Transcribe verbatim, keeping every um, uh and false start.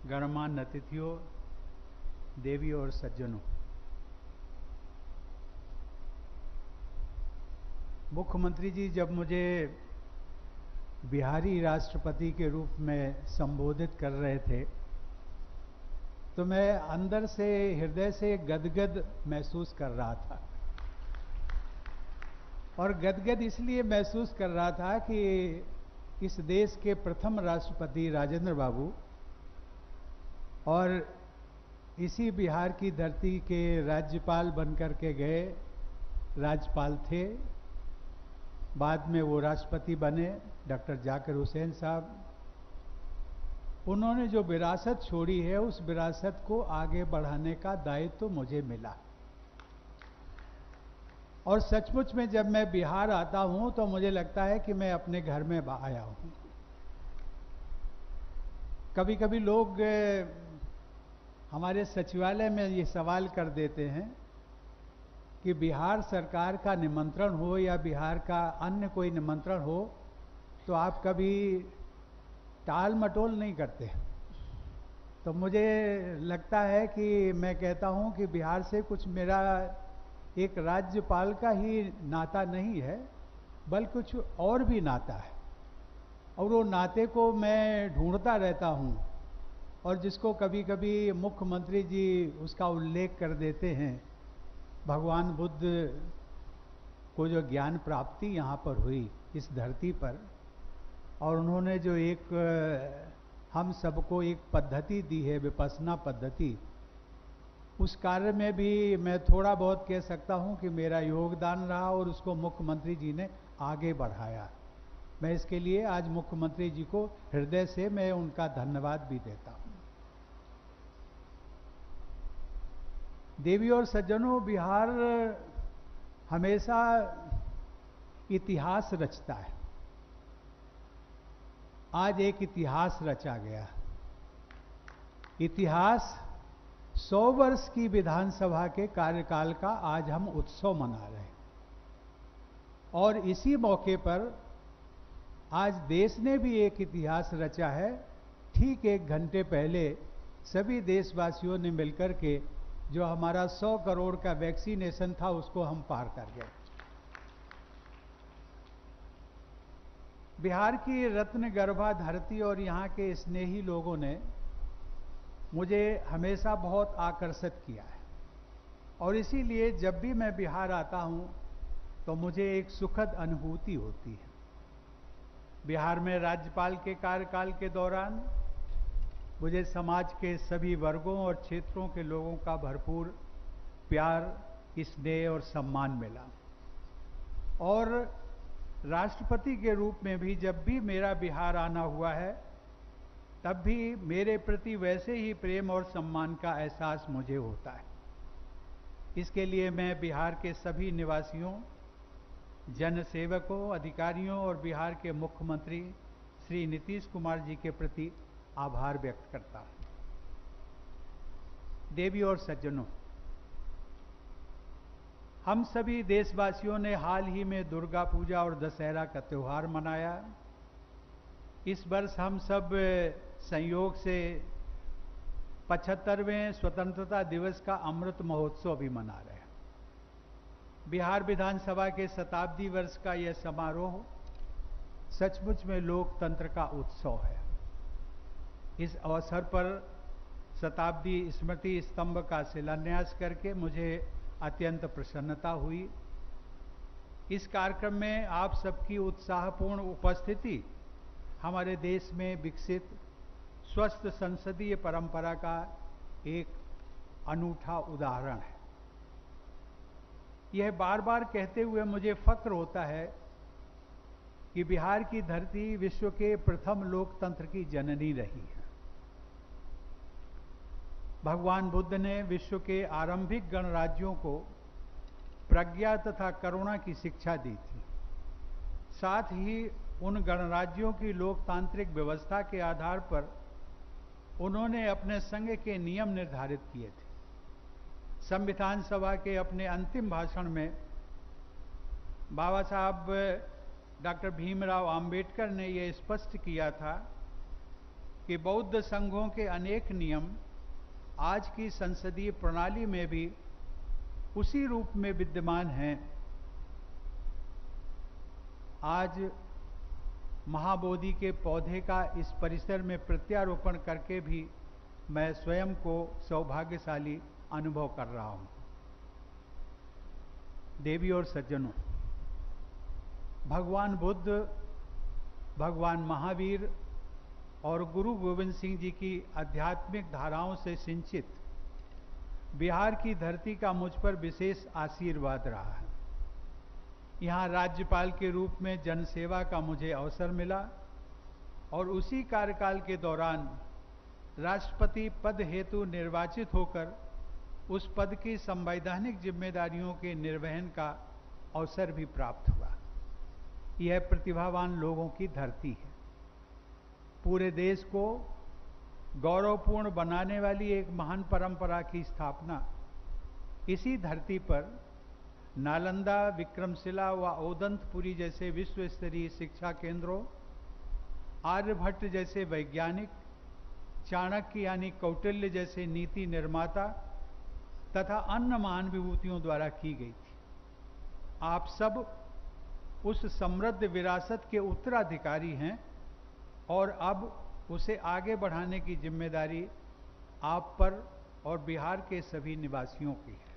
गणमान्य अतिथियों, देवी और सज्जनों, मुख्यमंत्री जी जब मुझे बिहारी राष्ट्रपति के रूप में संबोधित कर रहे थे तो मैं अंदर से, हृदय से गदगद महसूस कर रहा था। और गदगद इसलिए महसूस कर रहा था कि इस देश के प्रथम राष्ट्रपति राजेंद्र बाबू और इसी बिहार की धरती के राज्यपाल बनकर के गए राज्यपाल थे। बाद में वो राष्ट्रपति बने, डॉक्टर जाकिर हुसैन साहब। उन्होंने जो विरासत छोड़ी है उस विरासत को आगे बढ़ाने का दायित्व तो मुझे मिला। और सचमुच में जब मैं बिहार आता हूं तो मुझे लगता है कि मैं अपने घर में आया हूं। कभी कभी लोग हमारे सचिवालय में ये सवाल कर देते हैं कि बिहार सरकार का निमंत्रण हो या बिहार का अन्य कोई निमंत्रण हो तो आप कभी टाल मटोल नहीं करते। तो मुझे लगता है कि मैं कहता हूं कि बिहार से कुछ मेरा एक राज्यपाल का ही नाता नहीं है, बल्कि कुछ और भी नाता है। और वो नाते को मैं ढूंढता रहता हूं, और जिसको कभी कभी मुख्यमंत्री जी उसका उल्लेख कर देते हैं। भगवान बुद्ध को जो ज्ञान प्राप्ति यहाँ पर हुई इस धरती पर, और उन्होंने जो एक हम सबको एक पद्धति दी है, विपश्यना पद्धति, उस कार्य में भी मैं थोड़ा बहुत कह सकता हूँ कि मेरा योगदान रहा और उसको मुख्यमंत्री जी ने आगे बढ़ाया। मैं इसके लिए आज मुख्यमंत्री जी को हृदय से मैं उनका धन्यवाद भी देता हूँ। देवी और सज्जनों, बिहार हमेशा इतिहास रचता है। आज एक इतिहास रचा गया। इतिहास सौ वर्ष की विधानसभा के कार्यकाल का आज हम उत्सव मना रहे हैं। और इसी मौके पर आज देश ने भी एक इतिहास रचा है। ठीक एक घंटे पहले सभी देशवासियों ने मिलकर के जो हमारा सौ करोड़ का वैक्सीनेशन था उसको हम पार कर गए। बिहार की रत्न गर्भा धरती और यहाँ के स्नेही लोगों ने मुझे हमेशा बहुत आकर्षित किया है। और इसीलिए जब भी मैं बिहार आता हूँ तो मुझे एक सुखद अनुभूति होती है। बिहार में राज्यपाल के कार्यकाल के दौरान मुझे समाज के सभी वर्गों और क्षेत्रों के लोगों का भरपूर प्यार, स्नेह और सम्मान मिला। और राष्ट्रपति के रूप में भी जब भी मेरा बिहार आना हुआ है तब भी मेरे प्रति वैसे ही प्रेम और सम्मान का एहसास मुझे होता है। इसके लिए मैं बिहार के सभी निवासियों, जनसेवकों, अधिकारियों और बिहार के मुख्यमंत्री श्री नीतीश कुमार जी के प्रति आभार व्यक्त करता हूं। देवी और सज्जनों, हम सभी देशवासियों ने हाल ही में दुर्गा पूजा और दशहरा का त्यौहार मनाया। इस वर्ष हम सब संयोग से पचहत्तरवें स्वतंत्रता दिवस का अमृत महोत्सव भी मना रहे हैं। बिहार विधानसभा के शताब्दी वर्ष का यह समारोह सचमुच में लोकतंत्र का उत्सव है। इस अवसर पर शताब्दी स्मृति स्तंभ का शिलान्यास करके मुझे अत्यंत प्रसन्नता हुई। इस कार्यक्रम में आप सबकी उत्साहपूर्ण उपस्थिति हमारे देश में विकसित स्वस्थ संसदीय परंपरा का एक अनूठा उदाहरण है। यह बार बार कहते हुए मुझे फक्र होता है कि बिहार की धरती विश्व के प्रथम लोकतंत्र की जननी रही है। भगवान बुद्ध ने विश्व के आरंभिक गणराज्यों को प्रज्ञा तथा करुणा की शिक्षा दी थी। साथ ही उन गणराज्यों की लोकतांत्रिक व्यवस्था के आधार पर उन्होंने अपने संघ के नियम निर्धारित किए थे। संविधान सभा के अपने अंतिम भाषण में बाबा साहब डॉक्टर भीमराव अंबेडकर ने यह स्पष्ट किया था कि बौद्ध संघों के अनेक नियम आज की संसदीय प्रणाली में भी उसी रूप में विद्यमान हैं। आज महाबोधि के पौधे का इस परिसर में प्रत्यारोपण करके भी मैं स्वयं को सौभाग्यशाली अनुभव कर रहा हूं। देवी और सज्जनों, भगवान बुद्ध, भगवान महावीर और गुरु गोविंद सिंह जी की आध्यात्मिक धाराओं से सिंचित बिहार की धरती का मुझ पर विशेष आशीर्वाद रहा है। यहाँ राज्यपाल के रूप में जनसेवा का मुझे अवसर मिला और उसी कार्यकाल के दौरान राष्ट्रपति पद हेतु निर्वाचित होकर उस पद की संवैधानिक जिम्मेदारियों के निर्वहन का अवसर भी प्राप्त हुआ। यह प्रतिभावान लोगों की धरती है। पूरे देश को गौरवपूर्ण बनाने वाली एक महान परंपरा की स्थापना इसी धरती पर नालंदा, विक्रमशिला व ओदंतपुरी जैसे विश्व स्तरीय शिक्षा केंद्रों, आर्यभट्ट जैसे वैज्ञानिक, चाणक्य यानी कौटिल्य जैसे नीति निर्माता तथा अन्य महान विभूतियों द्वारा की गई थी। आप सब उस समृद्ध विरासत के उत्तराधिकारी हैं और अब उसे आगे बढ़ाने की जिम्मेदारी आप पर और बिहार के सभी निवासियों की है।